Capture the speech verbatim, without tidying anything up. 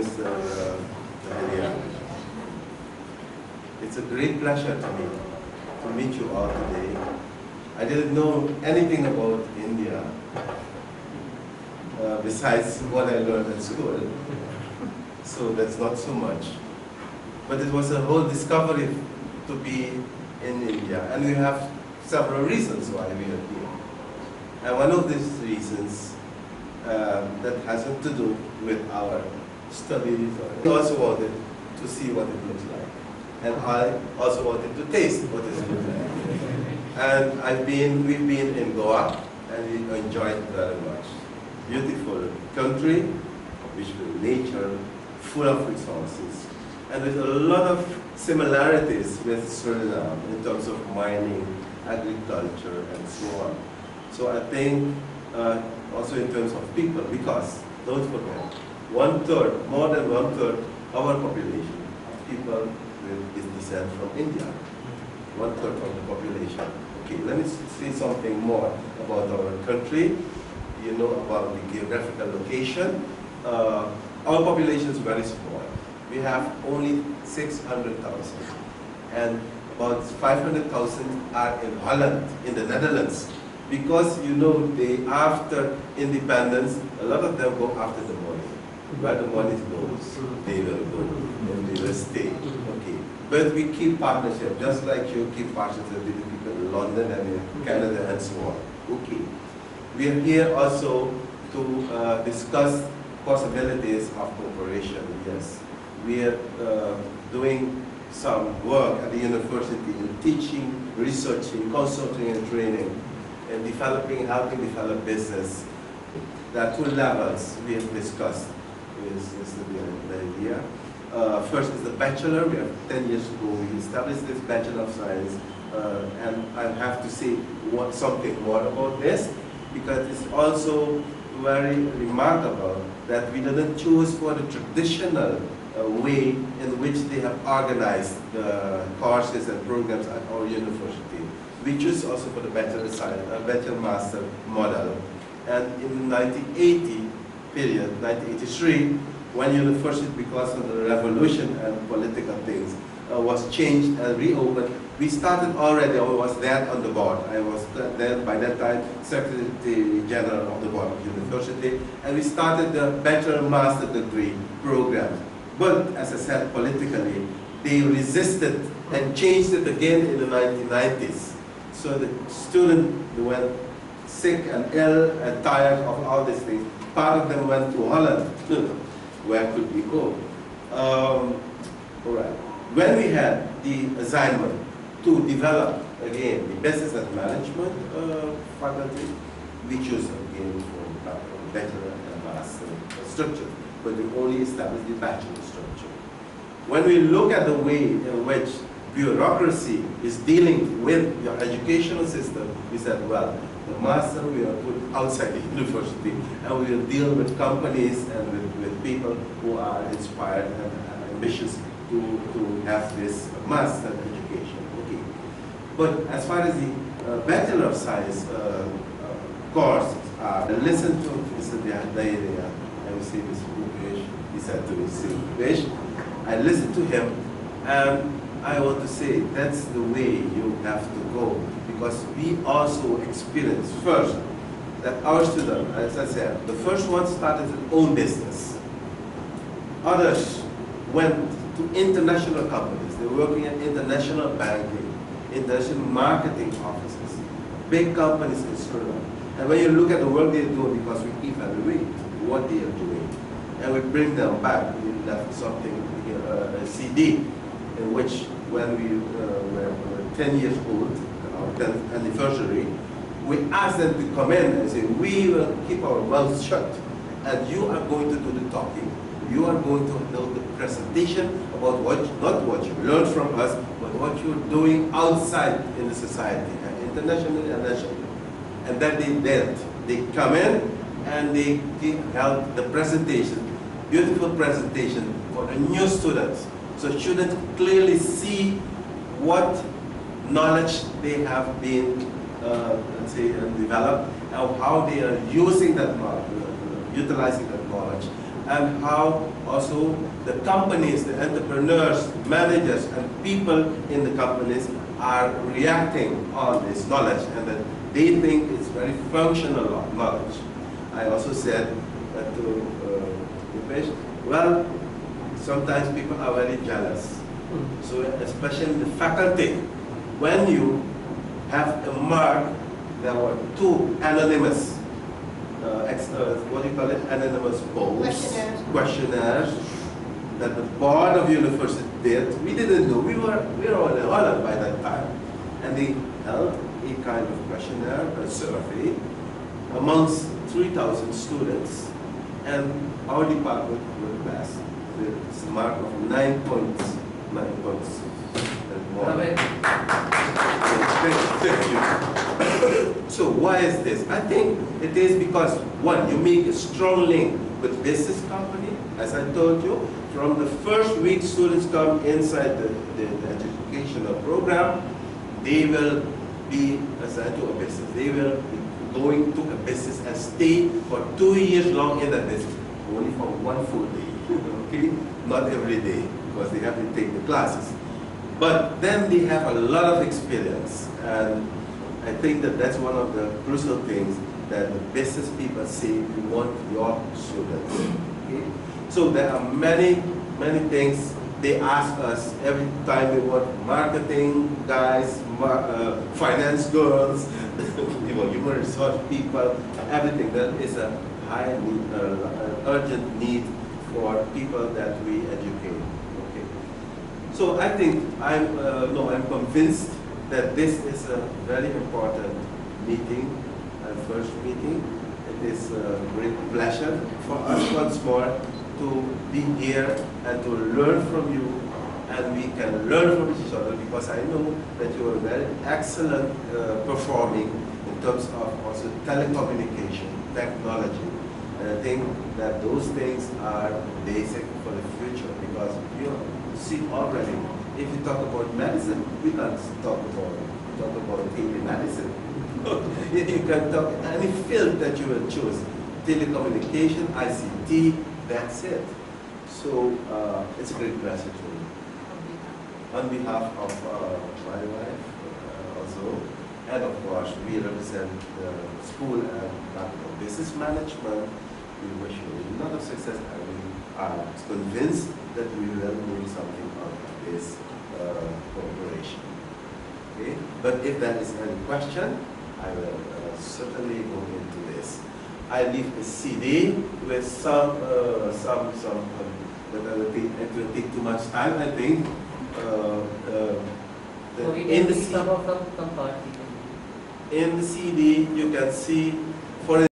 Mister Dahiria. It's a great pleasure to me to meet you all today. I didn't know anything about India uh, besides what I learned at school, so that's not so much. But it was a whole discovery to be in India, and we have several reasons why we are here. And one of these reasons uh, that hasn't to do with our studies. I also wanted to see what it looks like. And I also wanted to taste what it looks like. And I've been, we've been in Goa, and we enjoyed it very much. Beautiful country, rich with nature, full of resources, and with a lot of similarities with Suriname in terms of mining, agriculture, and so on. So I think uh, also in terms of people, because don't forget, one third, more than one third of our population of people with is descent from India. One third of the population. Okay, let me say something more about our country. You know about the geographical location. Uh, our population is very small. We have only six hundred thousand, and about five hundred thousand are in Holland, in the Netherlands. Because, you know, they, after independence, a lot of them go after the money. Where the money goes, they will go, and they will stay. Okay. But we keep partnership, just like you keep partnership with the people in London and in Canada and so on. Okay. We are here also to uh, discuss possibilities of cooperation, yes. We are uh, doing some work at the university in teaching, researching, consulting and training, and developing, helping develop business. There are two levels we have discussed with Mister Dahiria. Uh, first is the bachelor. We have ten years ago we established this Bachelor of Science, uh, and I have to say what, something more about this, because it's also very remarkable that we didn't choose for the traditional uh, way in which they have organized the courses and programs at our university. We choose also for the Bachelor Science, uh, Bachelor Master model. And in the nineteen eighty period, nineteen eighty-three, when university, because of the revolution and political things, uh, was changed and reopened, we started already, I was there on the board. I was there by that time, Secretary General of the Board of University, and we started the Bachelor Master degree program. But as I said, politically, they resisted and changed it again in the nineteen nineties. So the student went sick and ill and tired of all these things. Part of them went to Holland. Where could we go? Um, all right. When we had the assignment to develop again the business and management uh, faculty, we chose again for uh, bachelor and master structure, but we only established the bachelor structure. When we look at the way in which bureaucracy is dealing with your educational system, we said, well, the master we will put outside the university, and we will deal with companies and with, with people who are inspired and, and ambitious to, to have this master education. Okay. But as far as the uh, Bachelor of Science uh, uh, courses are, listen to Mister Dahiria, I will say Mister Mukesh, he said to Mister Mukesh, I listened to him, and I want to say that's the way you have to go, because we also experienced first that our students, as I said, the first one started his own business. Others went to international companies. They were working at international banking, international marketing offices, big companies in Suriname. And when you look at the work they're doing, because we evaluate what they are doing, and we bring them back, we left something, uh, a C D, in which when we uh, were ten years old, our tenth anniversary, we asked them to come in and say, we will keep our mouths shut, and you are going to do the talking. You are going to do the presentation about what, not what you learned from us, but what you're doing outside in the society, and internationally and nationally. And then they did. They come in and they held the presentation, beautiful presentation for the new students. So students clearly see what knowledge they have been, uh, let's say, uh, developed, and how they are using that knowledge, uh, utilizing that knowledge, and how also the companies, the entrepreneurs, managers, and people in the companies are reacting on this knowledge, and that they think it's very functional knowledge. I also said that to uh, Rupesh, well, sometimes people are very jealous. So especially the faculty, when you have a mark, there were two anonymous, uh, ex, uh, what do you call it, anonymous polls, questionnaires. questionnaires that the board of university did. We didn't know, we were, we were in Holland by that time. And they held a kind of questionnaire, a survey, amongst three thousand students, and our department will pass with a mark of nine points. Nine points. And more. Thank you. So why is this? I think it is because, one, you make a strong link with business company. As I told you, from the first week students come inside the, the, the educational program, they will be assigned to a business. They will be going to a business and stay for two years long in that business, only for one full day, okay? Not every day, because they have to take the classes. But then they have a lot of experience, and I think that that's one of the crucial things that the business people say, we want your students, okay? So there are many, many things they ask us every time they want marketing guys, mar uh, finance girls, you know, human resource people, everything. There is a high need, uh, an urgent need for people that we educate. Okay. So I think I'm uh, no, I'm convinced that this is a very important meeting, and first meeting. It is a great pleasure for us once more to be here and to learn from you, and we can learn from each other, because I know that you are very excellent uh, performing in terms of also telecommunication, technology, and I think that those things are basic for the future, because you see already, if you talk about medicine, we can't talk about, talk about telemedicine. You can talk any field that you will choose, telecommunication, I C T, that's it. So uh, it's a great pleasure to me. On behalf of uh, my wife uh, also, and of course we represent the school and Department of Business Management. We wish you a lot of success, and we are convinced that we will make something out of this uh, cooperation. Okay? But if there is any question, I will uh, certainly go into this. I leave a C D with some, uh, some, some, um, but I will take, it will take too much time, I think. Uh, uh, the, in, the C D, in the C D, you can see, for